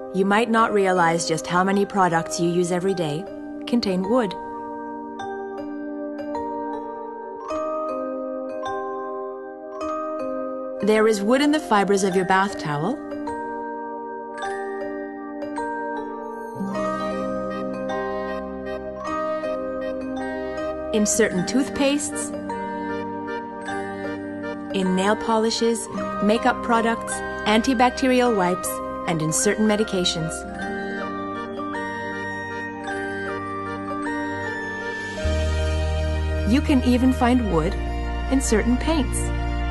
You might not realize just how many products you use every day contain wood. There is wood in the fibers of your bath towel, in certain toothpastes, in nail polishes, makeup products, antibacterial wipes, and in certain medications. You can even find wood in certain paints.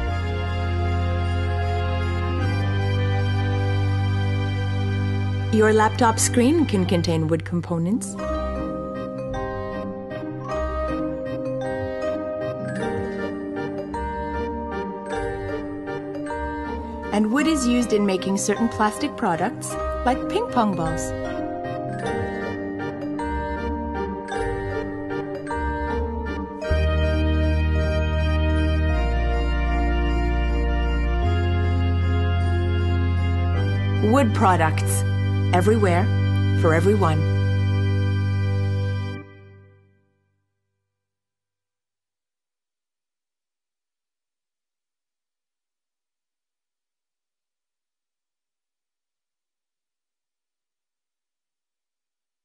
Your laptop screen can contain wood components. And wood is used in making certain plastic products, like ping pong balls. Wood products, everywhere, for everyone.